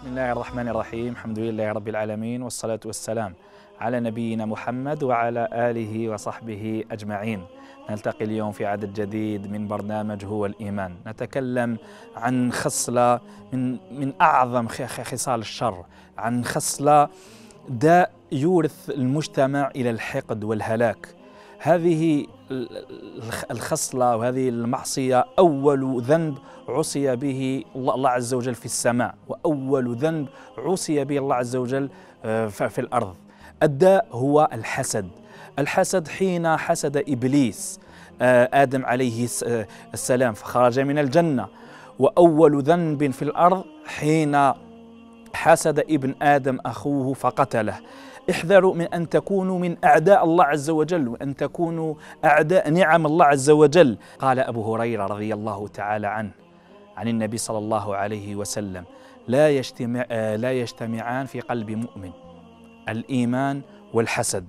بسم الله الرحمن الرحيم. الحمد لله رب العالمين، والصلاة والسلام على نبينا محمد وعلى آله وصحبه أجمعين. نلتقي اليوم في عدد جديد من برنامج هو الإيمان. نتكلم عن خصلة من أعظم خصال الشر، عن خصلة داء يورث المجتمع إلى الحقد والهلاك. هذه الخصلة وهذه المعصية أول ذنب عصي به الله عز وجل في السماء، وأول ذنب عصي به الله عز وجل في الأرض. الداء هو الحسد. الحسد حين حسد إبليس آدم عليه السلام فخرج من الجنة، وأول ذنب في الأرض حين حسد ابن آدم أخوه فقتله. احذروا من أن تكونوا من أعداء الله عز وجل، وأن تكونوا أعداء نعم الله عز وجل. قال أبو هريرة رضي الله تعالى عنه عن النبي صلى الله عليه وسلم: لا يجتمعان في قلب مؤمن الإيمان والحسد.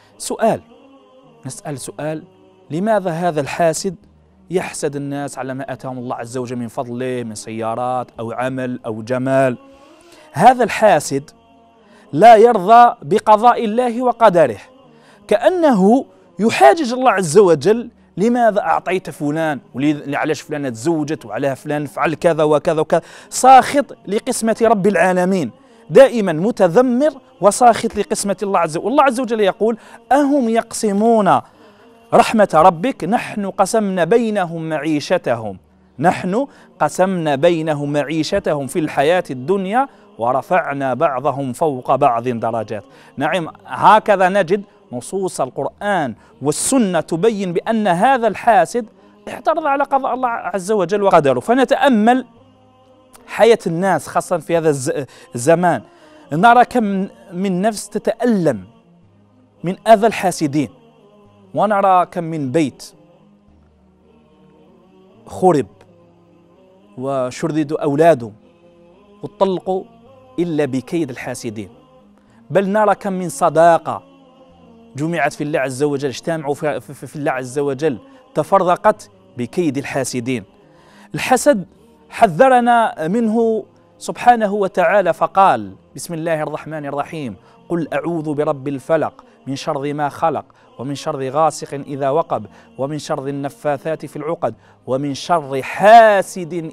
نسأل سؤال: لماذا هذا الحاسد يحسد الناس على ما أتاهم الله عز وجل من فضله من سيارات أو عمل أو جمال؟ هذا الحاسد لا يرضى بقضاء الله وقدره، كأنه يحاجج الله عز وجل: لماذا أعطيت فلان، علاش فلانة تزوجت، وعلى فلان فعل كذا وكذا وكذا. ساخط لقسمة رب العالمين، دائما متذمر وساخط لقسمة الله عز وجل. والله عز وجل يقول: أهم يقسمون رحمة ربك نحن قسمنا بينهم معيشتهم في الحياة الدنيا ورفعنا بعضهم فوق بعض درجات. نعم، هكذا نجد نصوص القرآن والسنة تبين بأن هذا الحاسد اعترض على قضاء الله عز وجل وقدره. فنتأمل حياة الناس خاصة في هذا الزمان، نرى كم من نفس تتألم من أذى الحاسدين، ونرى كم من بيت خرب وشردوا أولاده وطلقوا إلا بكيد الحاسدين. بل نرى كم من صداقة جمعت في الله عز وجل، اجتمعوا في الله عز وجل، تفرقت بكيد الحاسدين. الحسد حذرنا منه سبحانه وتعالى فقال: بسم الله الرحمن الرحيم: قل أعوذ برب الفلق من شر ما خلق ومن شر غاسق إذا وقب ومن شر النفاثات في العقد ومن شر حاسد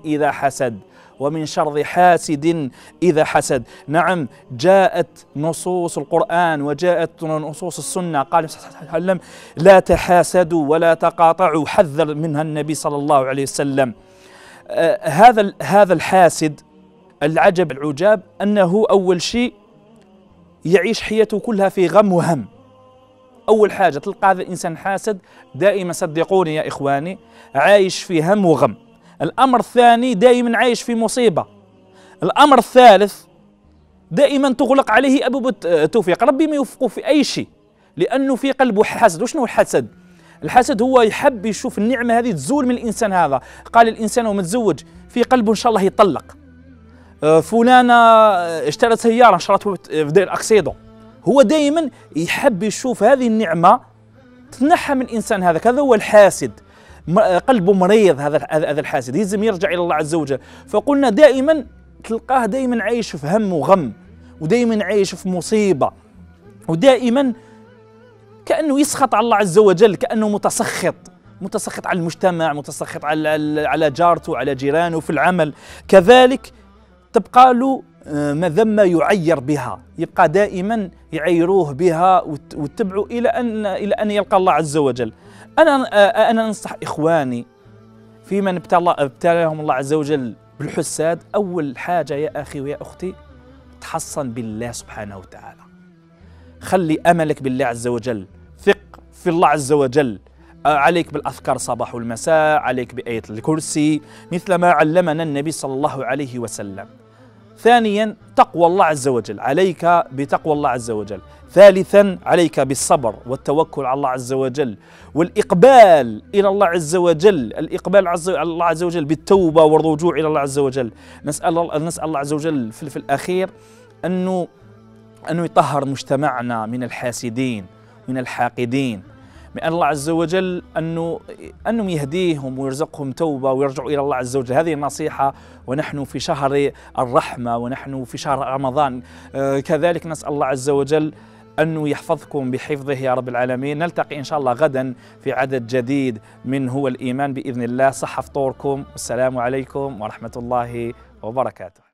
إذا حسد. نعم، جاءت نصوص القرآن وجاءت نصوص السنة، قال صلى الله عليه وسلم: لا تحاسدوا ولا تقاطعوا، حذر منها النبي صلى الله عليه وسلم. هذا الحاسد العجب العجاب أنه أول شيء يعيش حياته كلها في غم وهم. أول حاجة تلقى هذا الإنسان حاسد دائما، صدقوني يا إخواني، عايش في هم وغم. الأمر الثاني دائما عايش في مصيبة. الأمر الثالث دائما تغلق عليه أبواب التوفيق، ربي ما يوفقه في أي شيء، لأنه في قلبه حسد. وشنو الحسد؟ الحسد هو يحب يشوف النعمة هذه تزول من الإنسان هذا. قال الإنسان ومتزوج في قلبه إن شاء الله يطلق، فلانة اشترت سيارة شرته في دير أكسيدو. هو دائما يحب يشوف هذه النعمة تنحى من الإنسان هذا. هذا هو الحاسد، قلبه مريض. هذا الحاسد يلزم يرجع إلى الله عز وجل. فقلنا دائما تلقاه دائما عايش في هم وغم، ودائما عايش في مصيبة، ودائما كأنه يسخط على الله عز وجل، كأنه متسخط على المجتمع، متسخط على جارته، على جيرانه في العمل. كذلك تبقى له مذمة يعير بها، يبقى دائما يعيروه بها واتبعوا إلى أن يلقى الله عز وجل. أنا أنصح إخواني في من ابتلاهم الله عز وجل بالحساد: أول حاجة يا أخي ويا أختي، تحصن بالله سبحانه وتعالى، خلي أملك بالله عز وجل، ثق في الله عز وجل. عليك بالأذكار الصباح والمساء، عليك بآية الكرسي مثل ما علمنا النبي صلى الله عليه وسلم. ثانيا تقوى الله عز وجل، عليك بتقوى الله عز وجل. ثالثا عليك بالصبر والتوكل على الله عز وجل، والإقبال إلى الله عز وجل، الإقبال على الله عز وجل بالتوبة والرجوع إلى الله عز وجل. نسأل الله عز وجل في الأخير أنه يطهر مجتمعنا من الحاسدين، من الحاقدين، من الله عز وجل أنه يهديهم ويرزقهم توبة ويرجعوا إلى الله عز وجل. هذه النصيحة ونحن في شهر الرحمة ونحن في شهر رمضان. كذلك نسأل الله عز وجل أنه يحفظكم بحفظه يا رب العالمين. نلتقي إن شاء الله غدا في عدد جديد من هو الإيمان بإذن الله. صح فطوركم، والسلام عليكم ورحمة الله وبركاته.